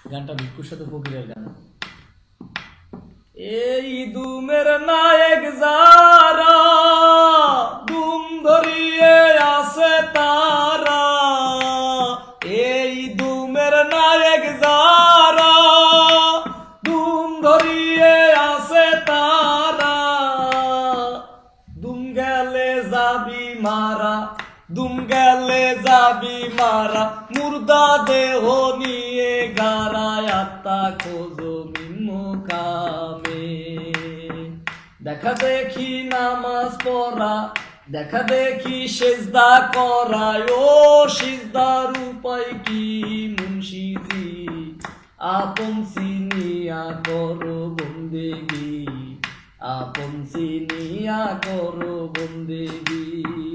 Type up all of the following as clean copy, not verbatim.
গানটা ভিক্ষুর সাথে ফকিরের গান। এই দুমের নায়ক যারা দুম ধরিয়ে আছে তারা, এই দুমের নায়ক যারা দুম ধরিয়ে আছে তারা, দুম গেলে যাবি মারা, দুম গেলে যাবি মারা, মুর্দা দেহ নিয়ে গারায় আত্মা খোঁজো কামে। দেখা দেখি নামাজ পড়া, দেখা দেখি সেজদা করা, ও সিজদার উপায় কি মুন্সিজি, আপন চিনিয়া করো বন্দেগি, আপন চিনিয়া করো বন্দেগি।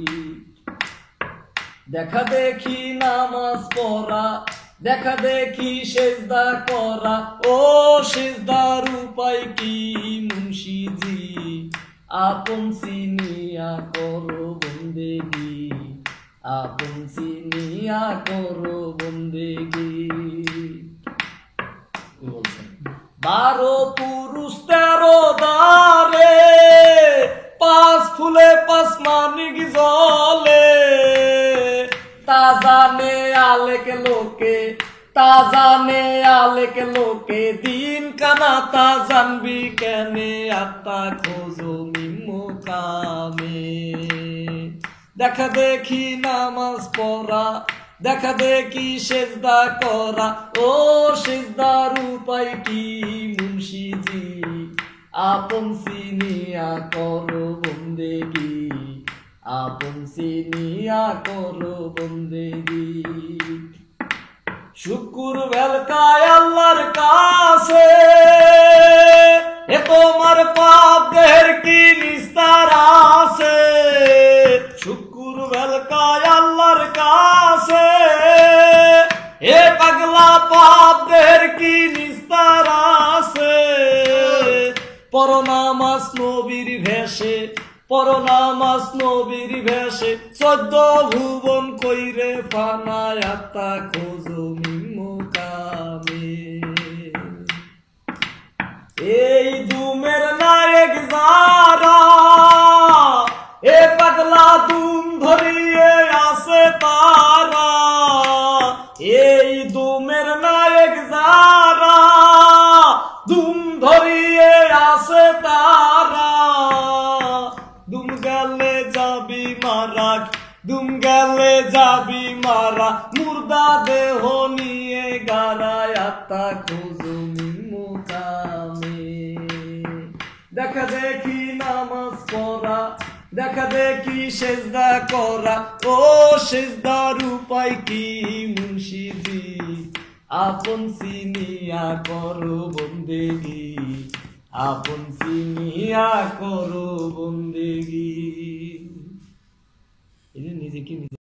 দেখা দেখি নামাজ পড়া, দেখা দেখি সেজদা করা, ও সেজদার উপায় কি মুন্সিজি, আপন চিনিয়া করো বন্দেগি, আপন চিনিয়া করো বন্দেগি। বলছেন 12 পুরুষ 13 দ্বারে, 5 ফুলে 5 মানিক জলে, তা জানে আলেক লোকে, তা জানে আলেক লোকে, দিন কানা তা জানবি কেনে, আত্মা খোঁজো কামে। দেখা দেখি নামাজ পড়া, দেখা দেখি সেজদা করা, ও সেজদার উপায় কি মুন্সিজি, আপন চিনিয়া করো বন্দেগি, আপন চিনিয়া করো বন্দেগি। শুকুর ভেলকায় আল্লাহর কাছে, এ তোমার পাপ দেহের কি নিস্তার আছে, শুকুর ভেলকায় আল্লাহর কাছে, এ পাগলা পাপ দেহের কি নিস্তার আছে। পরনামাজ নবীর ভেষে, পরনামাজ নবীর ভেষে, 14 ভুবন কইরে ফানায় আত্মা খোঁজো কামে। এই দুমের নায়ক যারা, এ পাগলা দুম ধরিয়ে আছে তারা, এই দুমের নায়ক যারা দুম ধরিয়ে আছে তারা, দুম গেলে যাবি মারা, দুম গেলে যাবি মারা, মুর্দা দেহ নিয়ে গারায় আত্মা খোঁজো কামে। দেখা দেখি নামাজ পড়া, দেখা দেখি সেজদা করা, ও সেজদার উপায় কি মুন্সিজি, আপন চিনিয়া করো বন্দেগি, আপন চিনিয়া করো বন্দেগি। নিজে কি